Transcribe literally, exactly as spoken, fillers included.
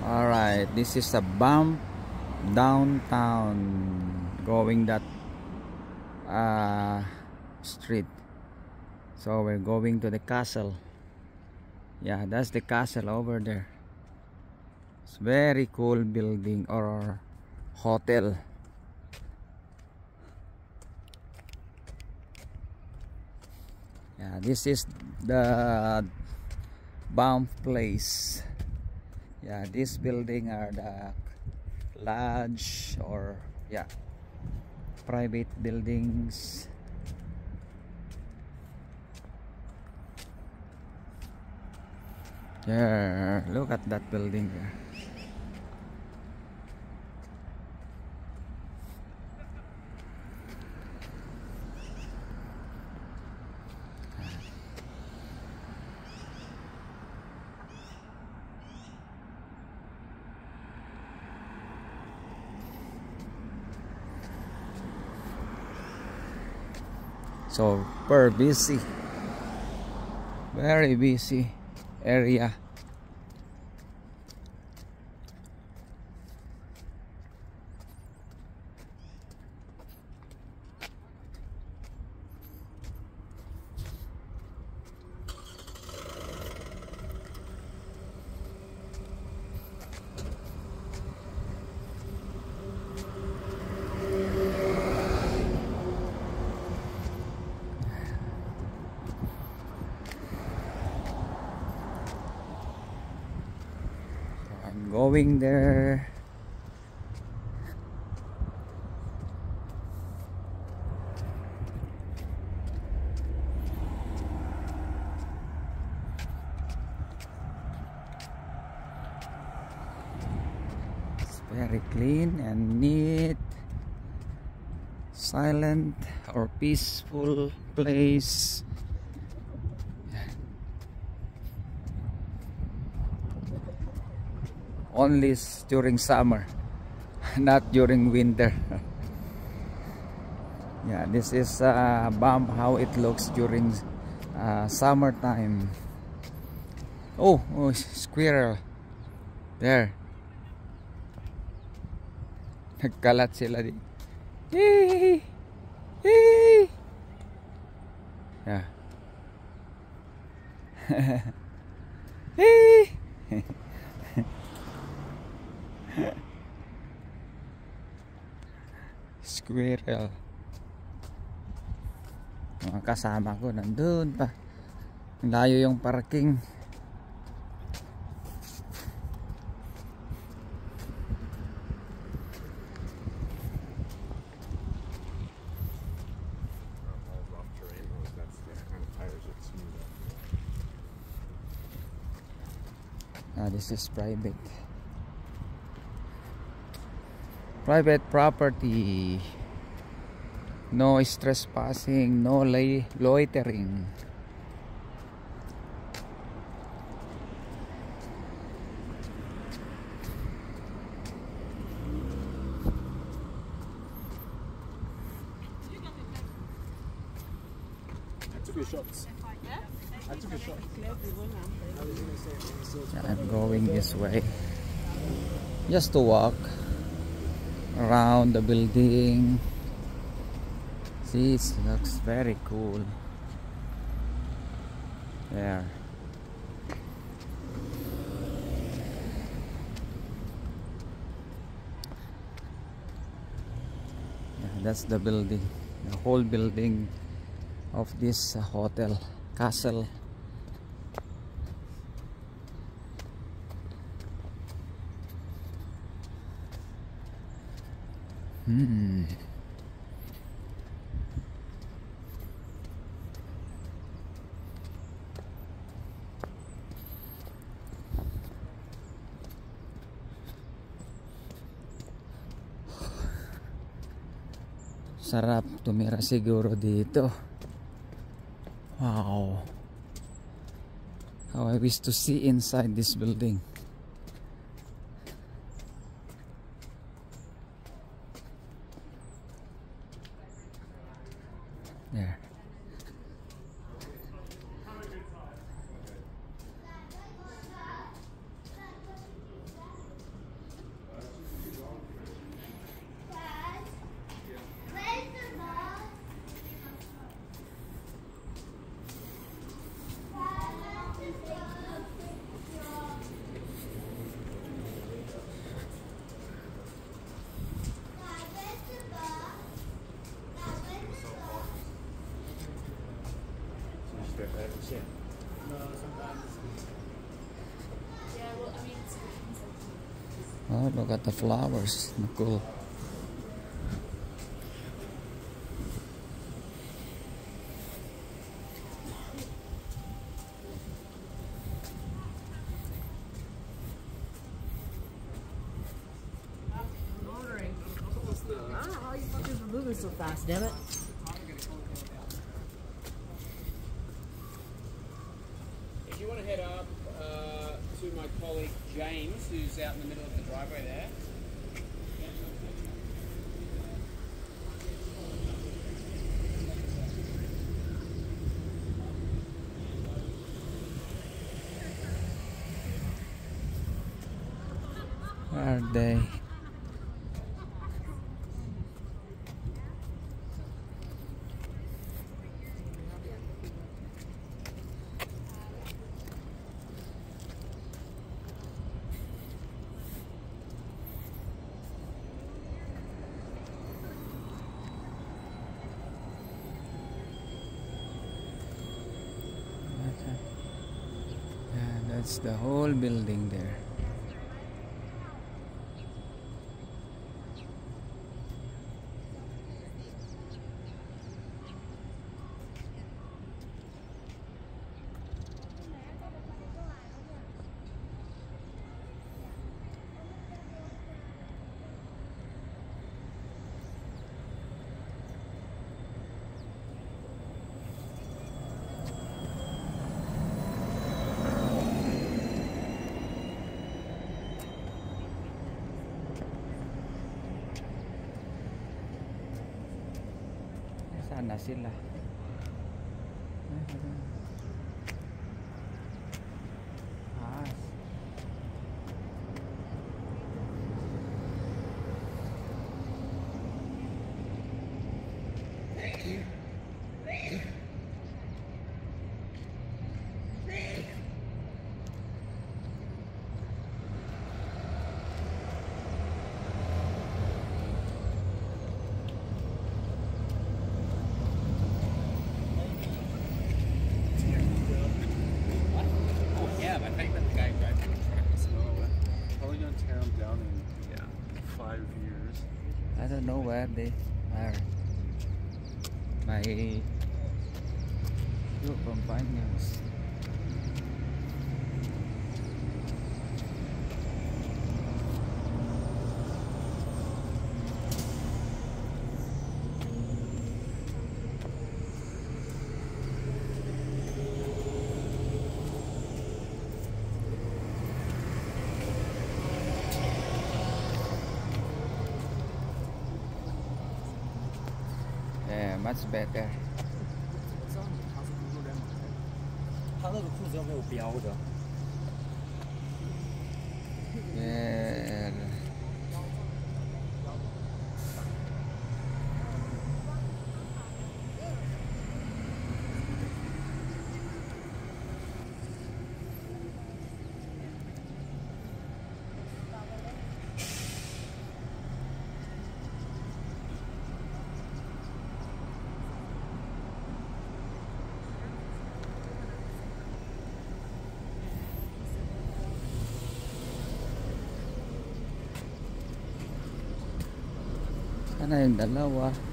Alright, this is a bump downtown going that uh, street. So we're going to the castle. Yeah, that's the castle over there. It's very cool building or hotel. Yeah, this is the bump place. Yeah, this building are the lodge or yeah, private buildings. Yeah, look at that building there. So super busy, very busy area. I'm going there. It's very clean and neat, silent or peaceful place. Only during summer, not during winter. Yeah, this is uh, bump how it looks during uh, summertime. Oh, oh, squirrel there. Nagkalat sila di. Yay! Yay! Yeah. Yay! Squirrel. Mga kasama ko nandun pa. Layo yung parking. Ah, this is private. Private property. No trespassing, no loitering. I took a shot. I took a shot. I'm going this way just to walk around the building. See, it looks very cool there. Yeah, that's the building, the whole building of this uh, hotel castle. Hmm. Sarap tumira siguro dito. Wow. How I wish to see inside this building. There. Oh, look at the flowers. Cool. I don't know how you fuckers were moving so fast, damn it. If you want to head up uh, to my colleague James, who's out in the middle of the driveway there. Are they? Yeah, that's the whole building there. Saan na sila? Ah. Yeah, I think that's the guy driving the truck. So, probably gonna tear them down in yeah five years. I don't know where they are. My two companions. Yeah, much better. 他那个裤子要没有标的。 Yeah. Sana yung dalawa.